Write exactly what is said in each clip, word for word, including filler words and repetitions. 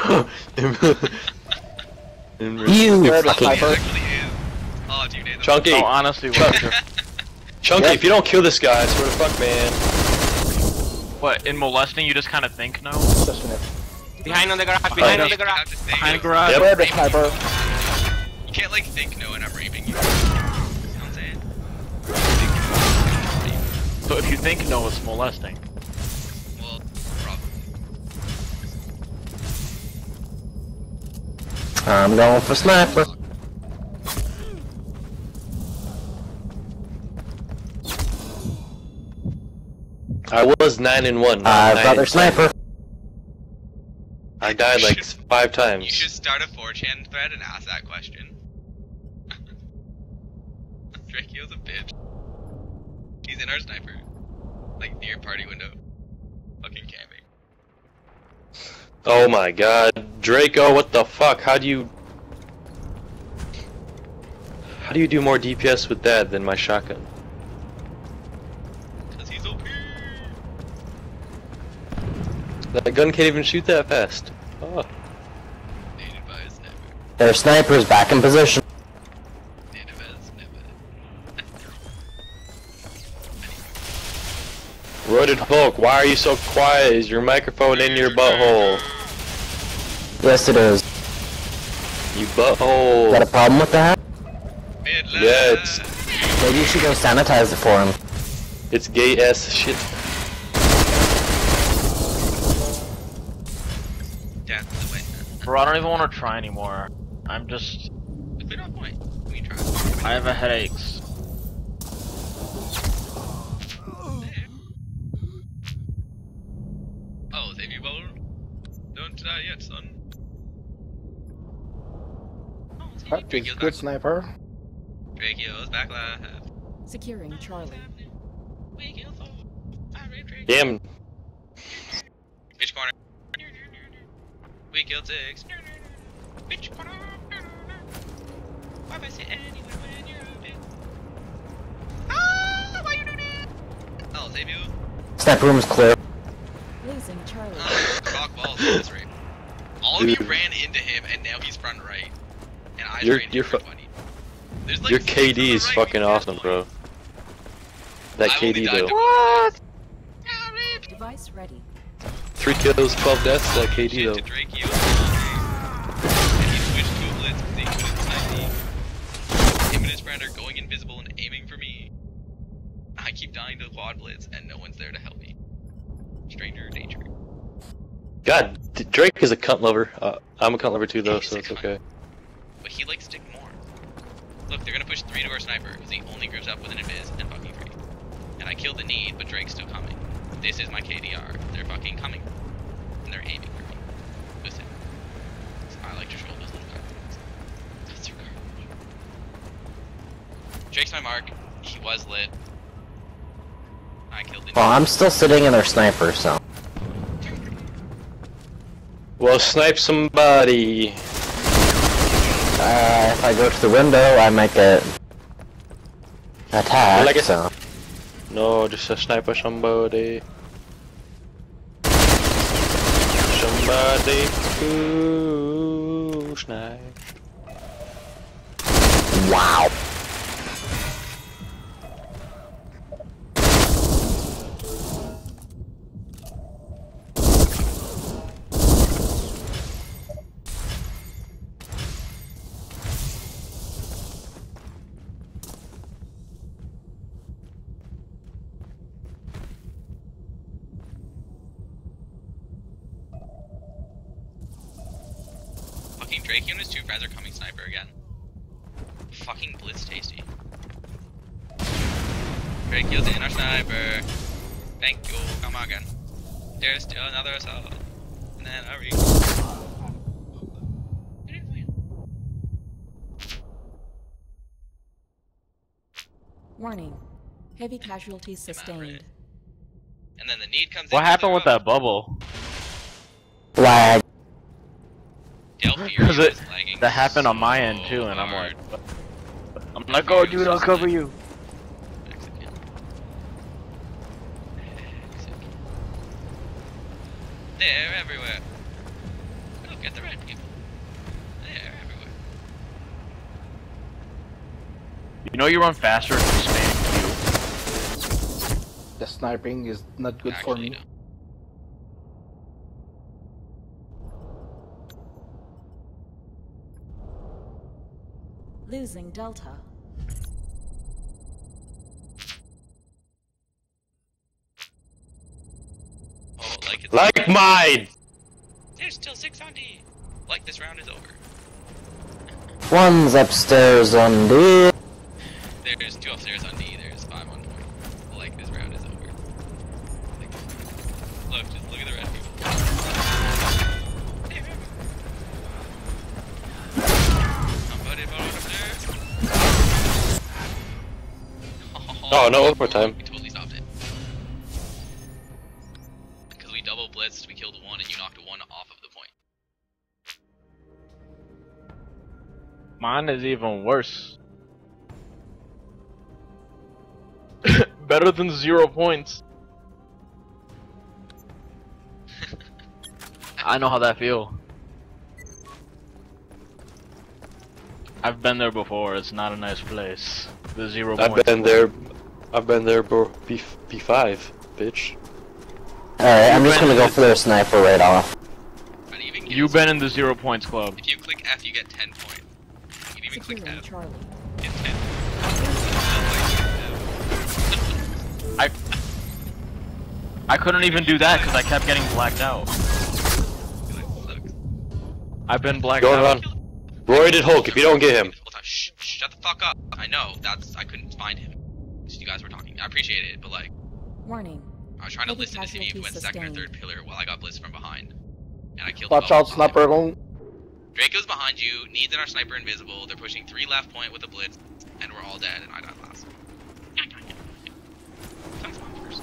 You fucking sniper. Oh, dude, they Chunky. Oh, honestly, Chunk what? Chunky, Yep. if you don't kill this guy, I swear to fuck, man. What, in molesting, you just kind of think no? Just a minute. Behind on the garage, behind on the You garage. have to think Behind no. garage? Yep. Where the sniper? You can't like think no and I'm raping you. You know what I'm saying? So if you think no, it's molesting. Well, probably. I'm going for sniper. I was nine and one. now I've nine got their and ten. sniper. I died like five times. You should start a four chan thread and ask that question. Drakeo's a bitch. He's in our sniper. Like near party window. Fucking camping. Oh my god. Draco, what the fuck? How do you... How do you do more D P S with that than my shotgun? Cause he's O P. That gun can't even shoot that fast. Oh. Nated by a sniper. Their sniper's back in position. Nated by a sniper. Roided Hulk, why are you so quiet? Is your microphone in your butthole? Yes, it is. You butthole. Got a problem with that? Midland. Yeah, it's Maybe you should go sanitize it for him. it's gay ass shit. Death is the way. Bro, I don't even want to try anymore. I'm just... If we don't point, we try. I have a headaches. Oh, save you, Bowl. Don't die yet, son. Oh, save you. Patrick's Drakeo's good back. sniper. Drakeo's back live. Securing Charlie. We killed all. I raped Drake. Damn. Bitch corner. We killed six. Bitch corner. Why am I sitting anywhere when you're a bitch? Ah, why you do that? Oh, save you. Sniper room's clear. Losing Charlie. Oh, rock balls in this race. All of you Dude. ran into him, and now he's front right. And I You're- ran you're here fu- twenty. There's like Your six K to D the is right, fucking we awesome, can't bro. That I K D only died though. to what? Yeah, raped. Device ready. Three kills, twelve deaths, that K D Shit though. to Drake, you. And he switched to a blitz because he couldn't snipe me. Him and his friend are going invisible and aiming for me. I keep dying to quad blitz and no one's there to help me. Stranger danger. God, D- Drake is a cunt lover. Uh, I'm a cunt lover too though, He's so a it's cunt. okay. But he likes stick more. Look, they're gonna push three to our sniper because he only groups up with an invis and fucking three. And I killed the need, but Drake's still coming. This is my K D R. They're fucking coming. And they're aiming for me. Listen. I like to troll those little guys. That's your garbage. Drake's my mark. He was lit. I killed the Well, I'm still sitting in their sniper, so. Well, snipe somebody. Uh, if I go to the window, I might get attacked, Like it- so. No, just a sniper somebody. Somebody to snipe. Wow. Fucking Drake and his two friends are coming sniper again. Fucking blitz tasty. Drake kills in our sniper. Thank you, come again. There's still another assault. And then a re- Warning. Heavy casualties sustained. And then the need comes What in. happened with that bubble? Lag. Because it that happened on my end too, and I'm like, I'm like, go, dude, I'll cover you. Mexican. Mexican. They're everywhere. Look at the You know you run faster if you spam The sniping is not good for Actually, me. no. Losing Delta. Oh, like it's Like mine! There's still six on D. Like this round is over. One's upstairs on D. There's two upstairs on D. There's five on point. Like this round is over. Like, look, just look at the red people. Somebody vote up there. Oh, no overtime. We totally stopped it. Because we double blitzed, we killed one, and you knocked one off of the point. Mine is even worse. Better than zero points. I know how that feel. I've been there before. It's not a nice place. The zero I've points. been there. I've been there, bro. B B five, bitch. Alright, I'm just gonna go for their sniper right off. I'd even give You've it- been in the zero points club. If you click F, you get ten points. You can even click Securing F, Charlie. get ten. I I couldn't even do that because I kept getting blacked out. I've been blacked Going out. on. Roy did Hulk if you don't get him. Shh, shut the fuck up. I know, that's, I couldn't find him. So you guys were talking. I appreciate it, but like, Warning. I was trying to Heavy listen to see if you casualties went second or sustained. third pillar while I got blitzed from behind. And I killed Watch them all. out, sniper home. Draco's behind you, Needs and our sniper invisible, they're pushing three left point with a blitz, and we're all dead, and I died last. Sounds fun first.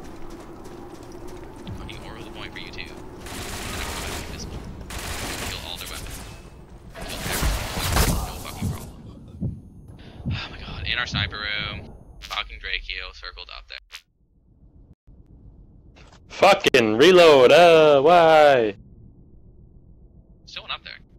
Fucking Oro the point for you too. And I'm invisible. Kill all their weapons. Kill everything. No fucking problem. Oh my god, in our sniper room, fucking Drakeo circled up there. Fucking reload. Uh, why? Still one up there.